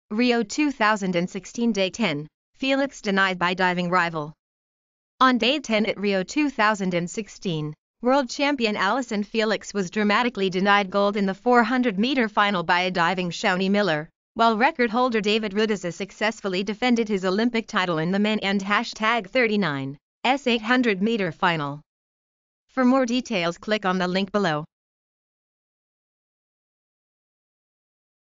Rio 2016 Day 10, Felix denied by diving rival. On Day 10 at Rio 2016, world champion Allyson Felix was dramatically denied gold in the 400-meter final by a diving Shaunae Miller, while record holder David Rudisha successfully defended his Olympic title in the men and #39s 800-meter final. For more details, click on the link below.